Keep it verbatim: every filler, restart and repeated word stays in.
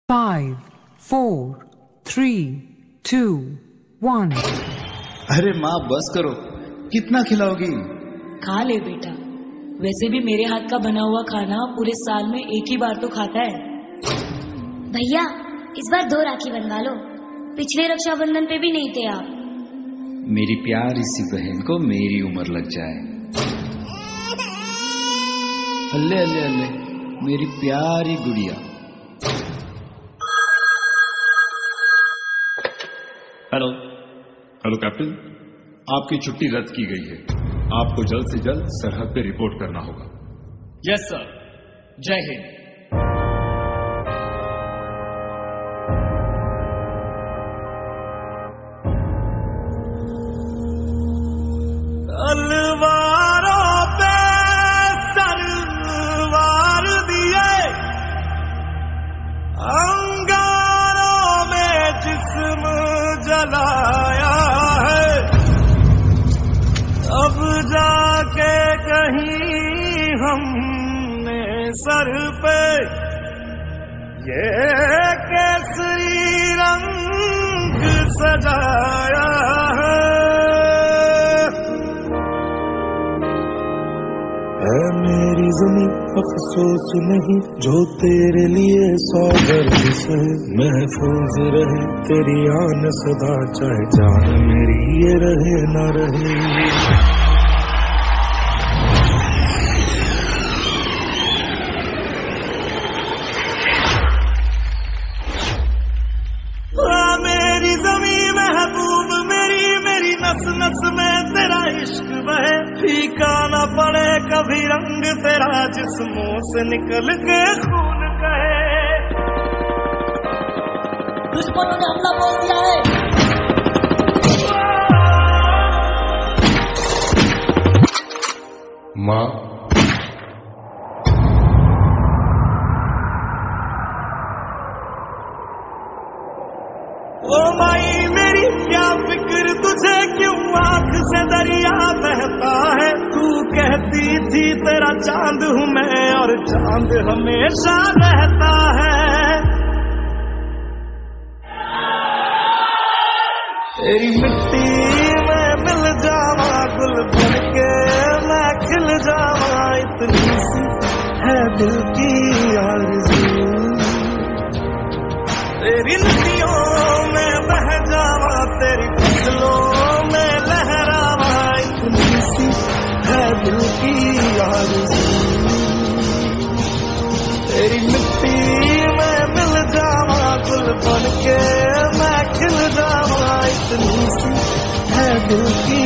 Five, four, three, two, one. अरे माँ बस करो, कितना खिलाओगी? खा ले बेटा, वैसे भी मेरे हाथ का बना हुआ खाना पूरे साल में एक ही बार तो खाता है। भैया इस बार दो राखी बनवा लो, पिछले रक्षाबंधन पे भी नहीं थे आप। मेरी प्यारी सी बहन को मेरी उम्र लग जाए। अल्ले अल्ले अल्ले मेरी प्यारी गुड़िया। हेलो हेलो कैप्टन, आपकी छुट्टी रद्द की गई है। आपको जल्द से जल्द सरहद पे रिपोर्ट करना होगा। यस सर, जय हिंद। तलवारों पे सरवार दिए, अंगारों में जिस्म जलाया है, अब जाके कहीं हमने सर पे ये केसरी रंग सजाया है। है मेरी ज़मीं अफसोस नहीं जो तेरे लिए सौ दर्द से महफूज रहे तेरी आन सदा, चाहे जान मेरी ये रहे ना रहे। मेरी ज़मीं महबूब मेरी, मेरी नस नस में तेरा इश्क बहे, फीका न पड़े कभी रंग तेरा जिस्मों से निकल के खून कहे। दुश्मनों ने हमला बोल दिया है। माँ ओ माई मेरी क्या फिक्र तुझे, क्यों आंख से दरिया बहता है। तू कहती थी तेरा चांद हूँ मैं और चांद हमेशा रहता है। तेरी मिट्टी में मिल जावा गुल बन के मैं खिल जावा, इतनी सी है दिल की आरज़ू। तेरी नदियों में बह जावा, तेरी फसलों में लहरावा, इतनी सी है दिल की आरज़ू। तेरी मिट्टी में मिल जावा गुल बन के मैं खिल जावा, इतनी सी है दिल की